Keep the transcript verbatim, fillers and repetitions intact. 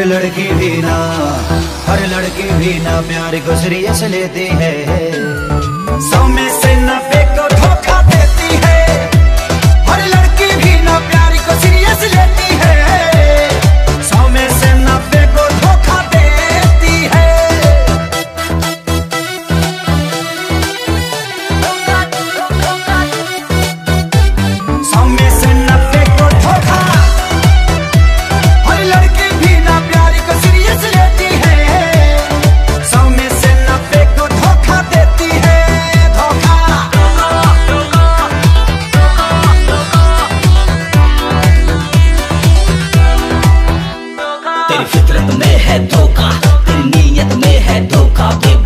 लड़की भी ना, हर लड़की भी ना प्यार को सीरियस लेती है। सौ में से नब्बे को धोखा देती है। हर लड़की भी ना प्यार को सीरियस लेती है। सौ में से नब्बे को धोखा देती है। सौ में से नब्बे को धोखा। हर लड़की भी ना प्यार को सीरियस लेती है। सौ में से नब्बे को धोखा देती है। धोखा। तेरी फितरत में है धोखा, तेरी नीयत में है धोखा।